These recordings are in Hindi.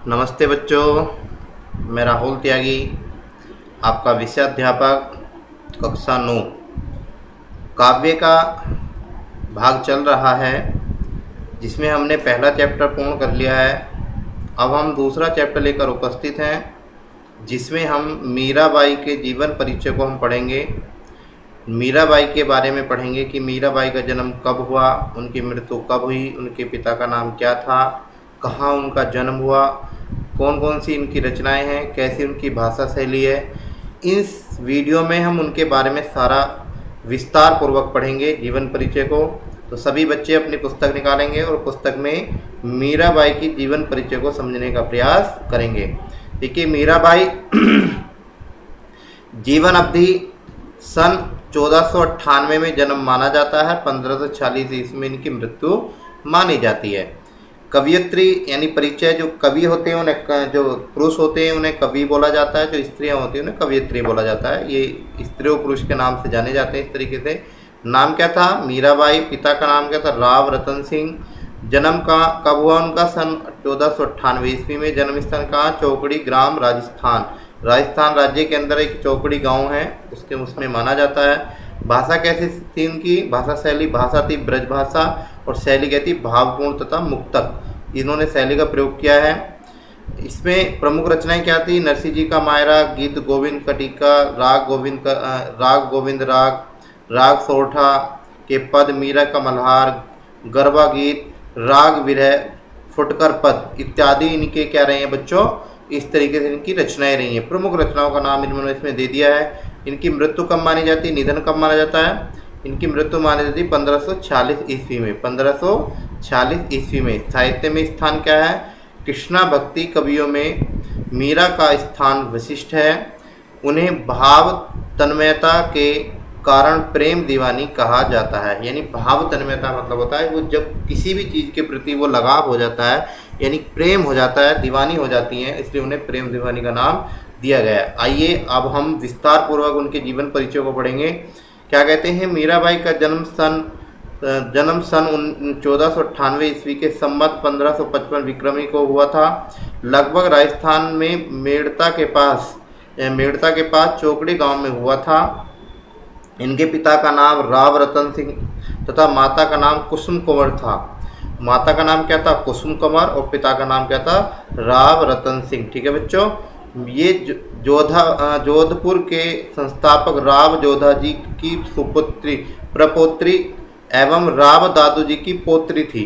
नमस्ते बच्चों, मैं राहुल त्यागी, आपका विषय अध्यापक कक्षा 9। काव्य का भाग चल रहा है जिसमें हमने पहला चैप्टर पूर्ण कर लिया है। अब हम दूसरा चैप्टर लेकर उपस्थित हैं जिसमें हम मीराबाई के जीवन परिचय को हम पढ़ेंगे। मीराबाई के बारे में पढ़ेंगे कि मीराबाई का जन्म कब हुआ, उनकी मृत्यु कब हुई, उनके पिता का नाम क्या था, कहाँ उनका जन्म हुआ, कौन कौन सी इनकी रचनाएं हैं, कैसी उनकी भाषा शैली है। इस वीडियो में हम उनके बारे में सारा विस्तार पूर्वक पढ़ेंगे जीवन परिचय को। तो सभी बच्चे अपनी पुस्तक निकालेंगे और पुस्तक में मीराबाई की जीवन परिचय को समझने का प्रयास करेंगे। देखिए, मीराबाई जीवन अवधि सन 1498 में जन्म माना जाता है। 1546 ईस्वी में इनकी मृत्यु मानी जाती है। कवियत्री यानी परिचय, जो कवि होते हैं उन्हें, जो पुरुष होते हैं उन्हें कवि बोला जाता है, जो स्त्रियां होती हैं उन्हें कवियत्री बोला जाता है। ये स्त्री और पुरुष के नाम से जाने जाते हैं। इस तरीके से नाम क्या था मीराबाई, पिता का नाम क्या था राव रतन सिंह। जन्म का कब हुआ उनका, सन 1498 ईस्वी में। जन्म स्थान कहाँ, चौकड़ी ग्राम, राजस्थान। राजस्थान राज्य के अंदर एक चौकड़ी गांव है, उसमें माना जाता है। भाषा कैसी थी उनकी, भाषा शैली, भाषा थी ब्रज भाषा और शैली क्या थी, भावपूर्ण तथा मुक्तक। इन्होंने शैली का प्रयोग किया है। इसमें प्रमुख रचनाएं क्या थी, नरसिंह जी का मायरा, गीत गोविंद कटिका, राग गोविंद राग सोरठा के पद, मीरा का मल्हार, गरबा गीत, राग विरह, फुटकर पद इत्यादि इनके क्या रहे हैं बच्चों, इस तरीके से इनकी रचनाएं रही हैं। प्रमुख रचनाओं का नाम इन्होंने इसमें दे दिया है। इनकी मृत्यु कब मानी जाती है, निधन कब माना जाता है, इनकी मृत्यु मानी जाती है 1546 ईस्वी में। 1546 ईस्वी में। साहित्य में स्थान क्या है, कृष्णा भक्ति कवियों में मीरा का स्थान विशिष्ट है। उन्हें भाव तन्मयता के कारण प्रेम दीवानी कहा जाता है। यानी भाव तन्मयता मतलब होता है वो जब किसी भी चीज़ के प्रति वो लगाव हो जाता है, यानी प्रेम हो जाता है, दीवानी हो जाती हैं, इसलिए उन्हें प्रेम दीवानी का नाम दिया गया है। आइए अब हम विस्तार पूर्वक उनके जीवन परिचय को पढ़ेंगे। क्या कहते हैं, मीराबाई का जन्म सन 1498 ईस्वी के संवत 1555 विक्रमी को हुआ था। लगभग राजस्थान में मेड़ता के पास चौकड़ी गांव में हुआ था। इनके पिता का नाम राव रतन सिंह तथा माता का नाम कुसुम कंवर था। माता का नाम क्या था, कुसुम कंवर, और पिता का नाम क्या था, राव रतन सिंह। ठीक है बच्चों, ये जोधपुर के संस्थापक राव जोधा जी की प्रपोत्री एवं राव दादू जी की पोत्री थी।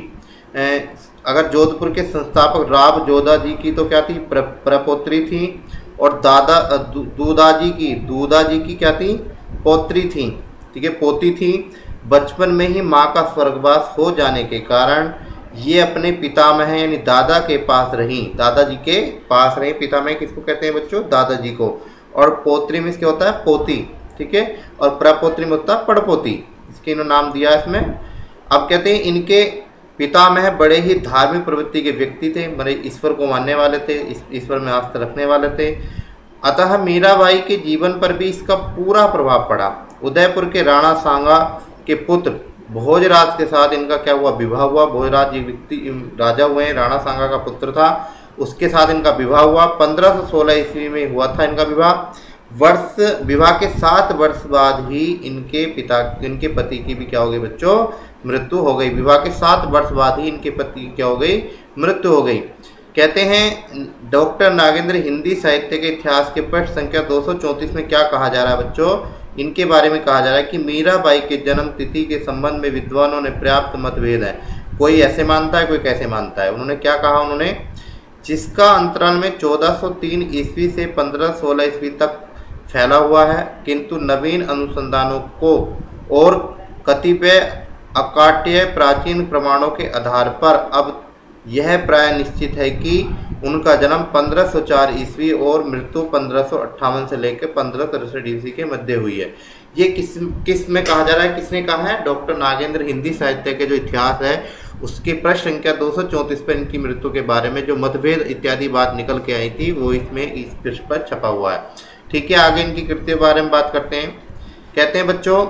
अगर जोधपुर के संस्थापक राव जोधा जी की तो क्या थी, प्रपोत्री थी, और दूधा जी की क्या थी, पोत्री थी। ठीक है, पोती थी। बचपन में ही माँ का स्वर्गवास हो जाने के कारण ये अपने पितामह यानी दादा के पास रहीं, दादाजी के पास रहीं। पितामह किसको कहते हैं बच्चों, दादाजी को। और पोत्री में इसके होता है पोती। ठीक है, और प्रपोत्री में होता है पड़पोती। इसके इन्होंने नाम दिया इसमें। अब कहते हैं इनके पितामह बड़े ही धार्मिक प्रवृत्ति के व्यक्ति थे, बड़े ईश्वर को मानने वाले थे, ईश्वर में आस्था रखने वाले थे। अतः मीराबाई के जीवन पर भी इसका पूरा प्रभाव पड़ा। उदयपुर के राणा सांगा के पुत्र भोजराज के साथ इनका क्या हुआ, विवाह हुआ। भोजराज एक व्यक्ति राजा हुए हैं, राणा सांगा का पुत्र था, उसके साथ इनका विवाह हुआ। 1516 ईस्वी में हुआ था इनका विवाह। विवाह के 7 वर्ष बाद ही इनके पति की भी क्या हो गई बच्चों, मृत्यु हो गई। विवाह के 7 वर्ष बाद ही इनके पति की क्या हो गई, मृत्यु हो गई। कहते हैं डॉक्टर नागेंद्र हिंदी साहित्य के इतिहास के पृष्ठ संख्या 234 में क्या कहा जा रहा है बच्चों, इनके बारे में कहा जा रहा है कि मीराबाई के जन्म तिथि के संबंध में विद्वानों ने पर्याप्त मतभेद है। कोई ऐसे मानता है, कोई कैसे मानता है। उन्होंने क्या कहा, उन्होंने जिसका अंतराल में 1403 ईस्वी से 1516 ईस्वी तक फैला हुआ है, किंतु नवीन अनुसंधानों को और कतिपय अकाट्य प्राचीन प्रमाणों के आधार पर अब यह प्राय निश्चित है कि उनका जन्म 1504 ईस्वी और मृत्यु 1558 से लेकर 1563 ईस्वी के मध्य हुई है। ये किस में कहा जा रहा है, किसने कहा है, डॉक्टर नागेंद्र हिंदी साहित्य के जो इतिहास है उसके पृष्ठ संख्या 234 पर इनकी मृत्यु के बारे में जो मतभेद इत्यादि बात निकल के आई थी वो इसमें इस पृष्ठ पर छपा हुआ है। ठीक है, आगे इनकी कृति के बारे में बात करते हैं। कहते हैं बच्चों,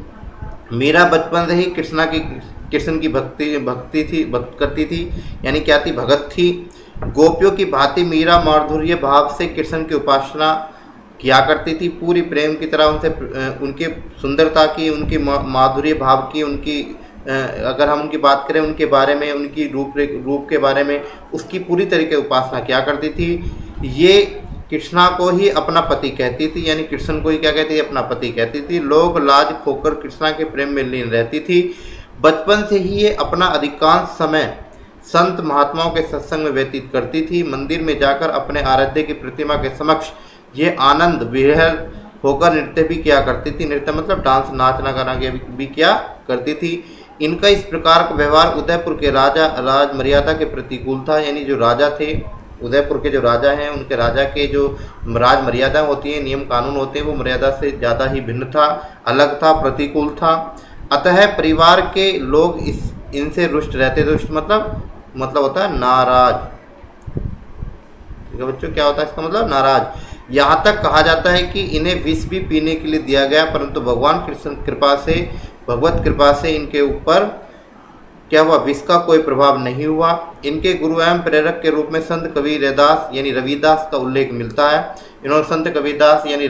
मीरा बचपन से ही कृष्ण की भक्ति करती थी, यानी क्या थी, भगत थी। गोपियों की भांति मीरा माधुर्य भाव से कृष्ण की उपासना किया करती थी, पूरी प्रेम की तरह उनसे उनकी सुंदरता की, उनकी माधुर्य भाव की, उनकी अगर हम उनकी बात करें उनके बारे में, उनकी रूप के बारे में, उसकी पूरी तरीके उपासना किया करती थी। ये कृष्णा को ही अपना पति कहती थी, यानी कृष्ण को ही क्या कहती थी, अपना पति कहती थी। लोग लाज खोकर कृष्णा के प्रेम में लीन रहती थी। बचपन से ही ये अपना अधिकांश समय संत महात्माओं के सत्संग में व्यतीत करती थी। मंदिर में जाकर अपने आराध्य की प्रतिमा के समक्ष ये आनंद विहल होकर नृत्य भी किया करती थी। नृत्य मतलब डांस, नाचना गाना भी किया करती थी। इनका इस प्रकार का व्यवहार उदयपुर के राज मर्यादा के प्रतिकूल था, यानी जो राजा थे, उदयपुर के जो राजा हैं, उनके राजा के जो राज मर्यादा होती है, नियम कानून होते हैं, वो मर्यादा से ज़्यादा ही भिन्न था, अलग था, प्रतिकूल था। अतः परिवार के लोग इनसे रुष्ट रहते थे। रुष्ट मतलब होता है नाराज। ठीक है बच्चों, क्या होता है इसका मतलब? नाराज। यहाँ तक कहा जाता है कि इन्हें विष भी पीने के लिए दिया गया, परंतु भगवान कृष्ण भगवत कृपा से इनके ऊपर क्या हुआ, विष का कोई प्रभाव नहीं हुआ। इनके गुरु एवं प्रेरक के रूप में संत कवि रैदास यानी रविदास का उल्लेख मिलता है। इन्होंने संत कविदास यानी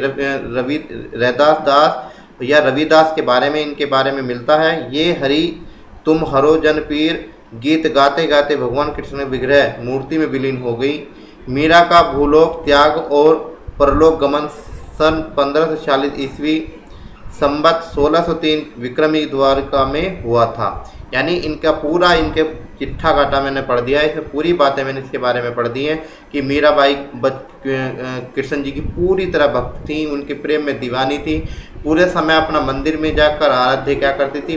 रविदास के बारे में, इनके बारे में मिलता है। ये हरि तुम हरो जन पीर गीत गाते गाते भगवान कृष्ण विग्रह मूर्ति में विलीन हो गई। मीरा का भूलोक त्याग और परलोक गमन सन 1540 ईस्वी संवत 1603 विक्रमी द्वारका में हुआ था। यानी इनका पूरा, इनके चिट्ठा काटा मैंने पढ़ दिया है, इसमें पूरी बातें मैंने इसके बारे में पढ़ दी हैं कि मीराबाई कृष्ण जी की पूरी तरह भक्त थी, उनके प्रेम में दीवानी थी। पूरे समय अपना मंदिर में जाकर आराध्य क्या करती थी,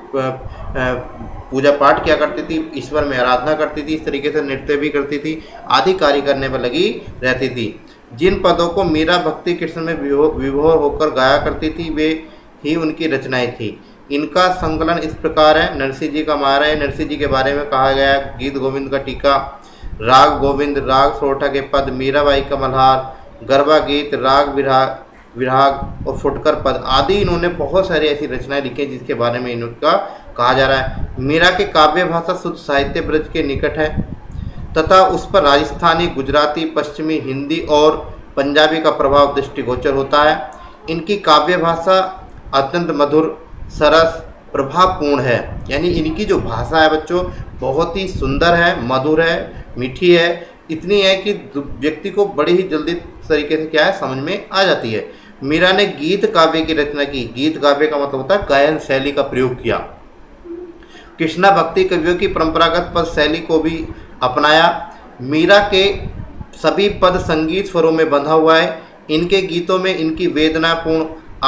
पूजा पाठ किया करती थी, ईश्वर में आराधना करती थी, इस तरीके से नृत्य भी करती थी, आदि कार्य करने पर लगी रहती थी। जिन पदों को मीरा भक्ति कृष्ण में विभोर होकर गाया करती थी, वे ही उनकी रचनाएं थी। इनका संकलन इस प्रकार है। नरसिंह जी का मारा है, नरसिंह जी के बारे में कहा गया है। गीत गोविंद का टीका, राग गोविंद, राग सोरठा के पद, मीराबाई का मल्हार, गरबा गीत, राग विराग और फुटकर पद आदि इन्होंने बहुत सारी ऐसी रचनाएं लिखी हैं जिसके बारे में इनका कहा जा रहा है। मीरा के काव्य भाषा शुद्ध साहित्य ब्रज के निकट है तथा उस पर राजस्थानी, गुजराती, पश्चिमी, हिंदी और पंजाबी का प्रभाव दृष्टिगोचर होता है। इनकी काव्य भाषा अत्यंत मधुर, सरस, प्रभावपूर्ण है। यानी इनकी जो भाषा है बच्चों बहुत ही सुंदर है, मधुर है, मीठी है, इतनी है कि व्यक्ति को बड़ी ही जल्दी तरीके से क्या है समझ में आ जाती है। मीरा ने गीत काव्य की रचना की। गीत काव्य का मतलब होता है गायन शैली का प्रयोग किया। कृष्णा भक्ति कवियों की परंपरागत पद शैली को भी अपनाया। मीरा के सभी पद संगीत स्वरों में बंधा हुआ है। इनके गीतों में इनकी वेदनापूर्ण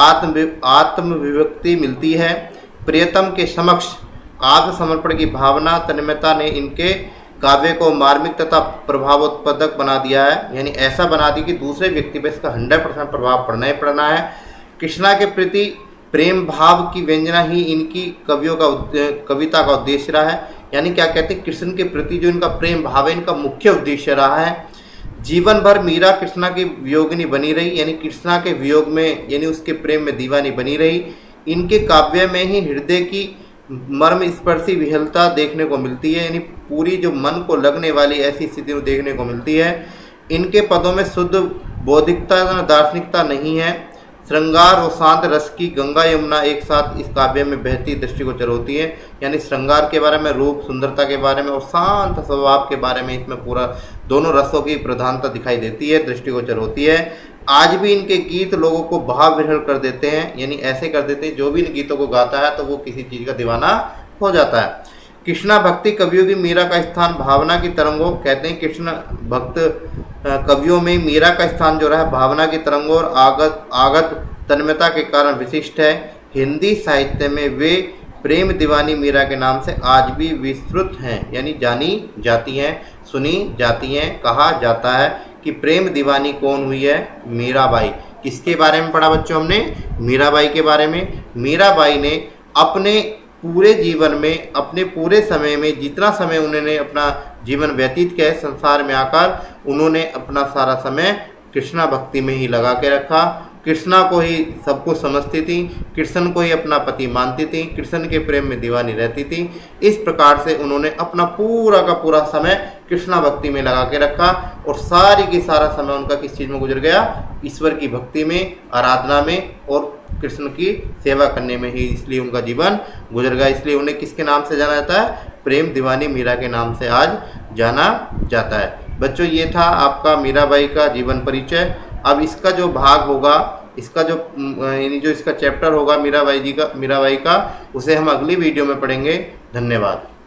आत्मविभक्ति मिलती है। प्रियतम के समक्ष आत्मसमर्पण की भावना, तन्मयता ने इनके काव्य को मार्मिक तथा प्रभावोत्पादक बना दिया है। यानी ऐसा बना दी कि दूसरे व्यक्ति पर इसका 100% प्रभाव पड़ना ही पड़ना है। कृष्णा के प्रति प्रेम भाव की व्यंजना ही इनकी कविता का उद्देश्य रहा है। यानी क्या कहते हैं, कृष्ण के प्रति जो इनका प्रेम भाव है, इनका मुख्य उद्देश्य रहा है। जीवन भर मीरा कृष्णा की वियोगिनी बनी रही, यानी कृष्णा के वियोग में, यानी उसके प्रेम में दीवानी बनी रही। इनके काव्य में ही हृदय की मर्म स्पर्शी विहलता देखने को मिलती है, यानी पूरी जो मन को लगने वाली ऐसी स्थिति देखने को मिलती है। इनके पदों में शुद्ध बौद्धिकता, दार्शनिकता नहीं है। श्रृंगार और शांत रस की गंगा यमुना एक साथ इस काव्य में बहती दृष्टिगोचर होती है। यानी श्रृंगार के बारे में, रूप सुंदरता के बारे में और शांत स्वभाव के बारे में इसमें पूरा दोनों रसों की प्रधानता दिखाई देती है, दृष्टिगोचर होती है। आज भी इनके गीत लोगों को भाव विह्वल कर देते हैं, यानी ऐसे कर देते हैं जो भी इन गीतों को गाता है तो वो किसी चीज़ का दीवाना हो जाता है। कृष्णा भक्ति कवियों की मीरा का स्थान भावना की तरंगों, कहते हैं कृष्ण भक्त कवियों में मीरा का स्थान जो रहा है भावना की तरंगों और आगत तन्मयता के कारण विशिष्ट है। हिंदी साहित्य में वे प्रेम दीवानी मीरा के नाम से आज भी विस्तृत हैं, यानी जानी जाती हैं, सुनी जाती हैं। कहा जाता है कि प्रेम दीवानी कौन हुई है? मीराबाई। किसके बारे में पढ़ा बच्चों हमने? मीराबाई के बारे में। मीराबाई ने अपने पूरे जीवन में, अपने पूरे समय में, जितना समय उन्होंने अपना जीवन व्यतीत किया है संसार में आकर, उन्होंने अपना सारा समय कृष्णा भक्ति में ही लगा के रखा। कृष्णा को ही सब कुछ समझती थी, कृष्ण को ही अपना पति मानती थी, कृष्ण के प्रेम में दीवानी रहती थी। इस प्रकार से उन्होंने अपना पूरा का पूरा समय कृष्णा भक्ति में लगा के रखा और सारी की सारा समय उनका किस चीज़ में गुजर गया, ईश्वर की भक्ति में, आराधना में और कृष्ण की सेवा करने में ही, इसलिए उनका जीवन गुजर गया। इसलिए उन्हें किसके नाम से जाना जाता है, प्रेम दीवानी मीरा के नाम से आज जाना जाता है। बच्चों ये था आपका मीराबाई का जीवन परिचय। अब इसका जो भाग होगा, इसका जो यानी जो इसका चैप्टर होगा मीराबाई का, उसे हम अगली वीडियो में पढ़ेंगे। धन्यवाद।